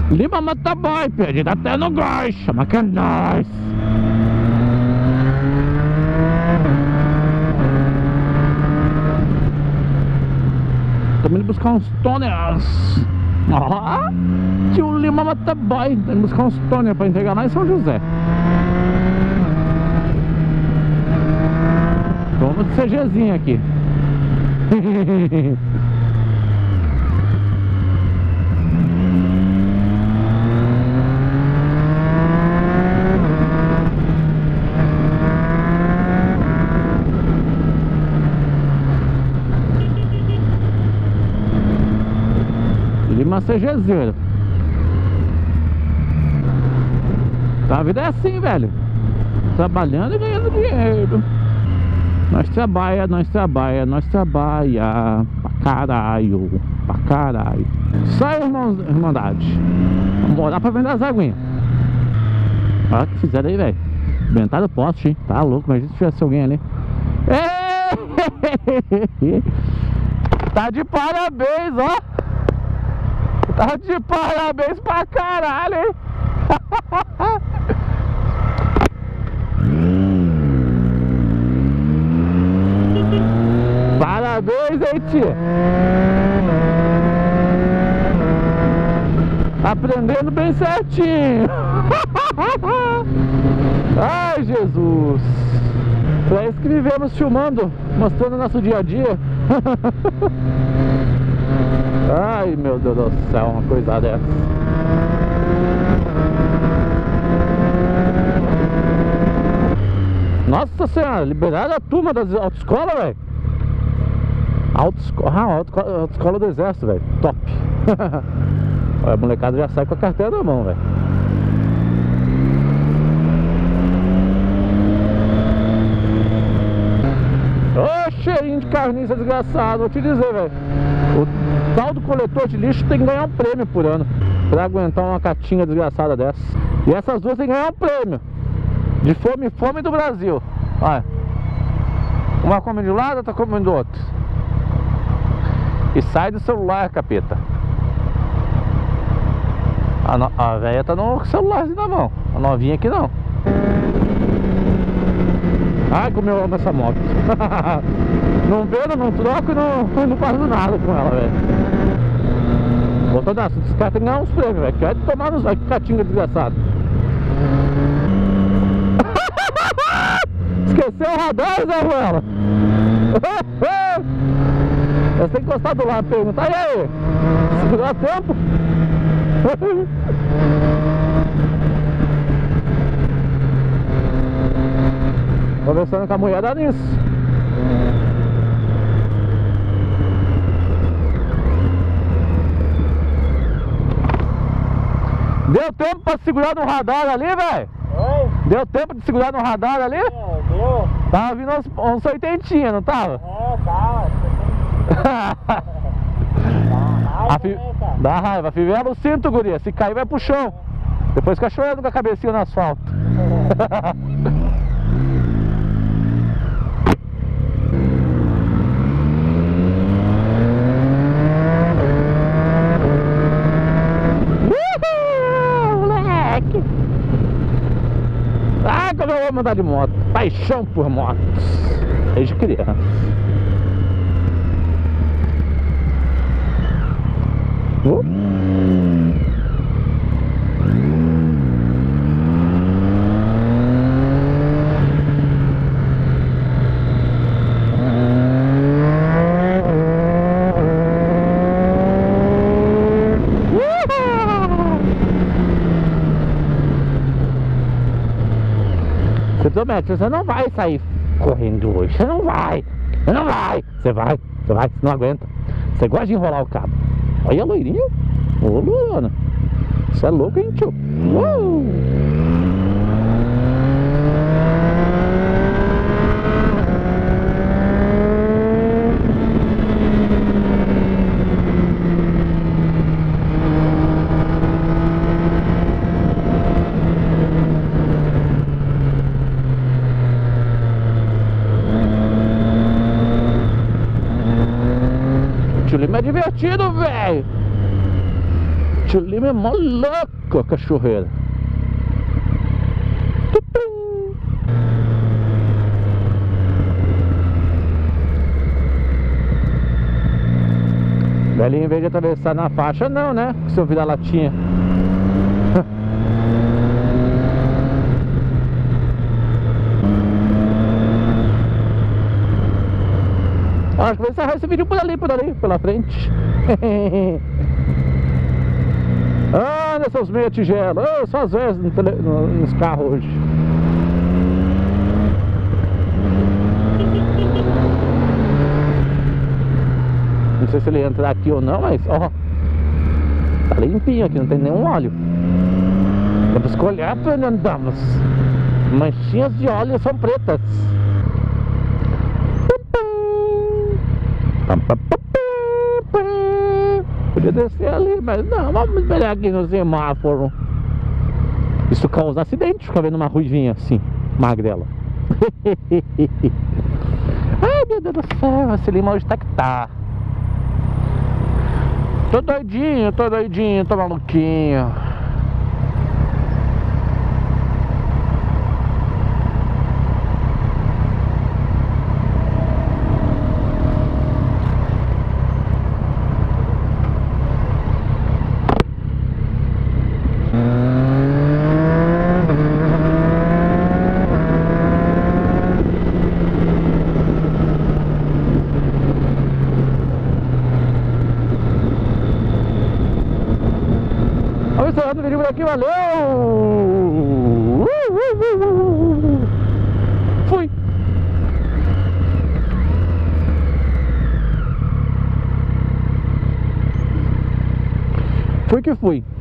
Lima motoboy, perdido até no gás. Chama que é nóis. Tô indo buscar uns toners. Ó, tio Lima motoboy. Tô indo buscar uns toners pra entregar lá em São José. Vamos de CGzinho aqui. Lima CGzinho. Tá, a vida é assim, velho. Trabalhando e ganhando dinheiro. Nós trabalha pra caralho, pra caralho. Só irmãos, irmandade. Vamos morar pra vender as aguinhas. Olha o que fizeram aí, velho. Inventaram o poste, hein? Tá louco, mas se tivesse alguém ali. Tá de parabéns, ó. Tá de parabéns pra caralho, hein? Parabéns, hein, tia? Aprendendo bem certinho. Ai, Jesus. Pra isso que vivemos filmando, mostrando nosso dia a dia. Ai, meu Deus do céu, uma coisa dessa. Nossa senhora, liberaram a turma das autoescolas, velho. Autoescola do exército, velho. Top. Olha, a molecada já sai com a carteira na mão, velho. Ô, cheirinho de carniça desgraçado. Vou te dizer, velho. O tal do coletor de lixo tem que ganhar um prêmio por ano pra aguentar uma catinha desgraçada dessa. E essas duas tem que ganhar um prêmio de fome do Brasil. Olha. Uma come de um lado, outra come do outro. E sai do celular, capeta. A velha tá no celularzinho na mão. A novinha aqui não. Ai, como eu amo essa moto. Não vendo, não troco e não faço nada com ela, velho. Voltando assim, esses caras tem que ganhar uns prêmios, velho. Quer tomar nos olhos, que catinga desgraçado. Esqueceu o radar, Zé Ruela? Você tem que encostar do lado e perguntar, e aí? Segurou a tempo? Conversando com a mulher, dá nisso. Deu tempo pra segurar no radar ali, velho? Oi? Deu tempo de segurar no radar ali? Deu. Tava vindo uns 80, não tava? Tava. Dá raiva, fivela o cinto, guria. Se cair vai pro chão. Depois fica chorando com a cabecinha no asfalto. Moleque! Ah, como eu amo andar de moto. Paixão por motos. Desde criança. Você promete, você não vai sair correndo hoje. Você não vai. Você não vai. Você vai, você não aguenta. Você gosta de enrolar o cabo. Olha a loirinha. Ô, Luana. Você é louco, hein, tio? Tio Lima é divertido, velho. Tio Lima é mó louco, cachorreira. Velhinho, em vez de atravessar na faixa, não, né? Se eu virar latinha. Acho que vou encerrar esse vídeo por ali, pela frente. Anda, seus meia tigela. Só às vezes nos carros hoje. Não sei se ele entra aqui ou não, mas ó, tá limpinho aqui, não tem nenhum óleo. Dá pra escolher pra onde andamos. Manchinhas de óleo são pretas. Podia descer ali, mas não, vamos esperar aqui no semáforo. Isso causa acidente, ficar vendo uma ruivinha assim, magrela. Ai, meu Deus do céu, esse Lima hoje tá que tá. Tô doidinho, tô maluquinho. Vamos encerrando o vídeo por aqui, valeu! Fui! Fui que fui!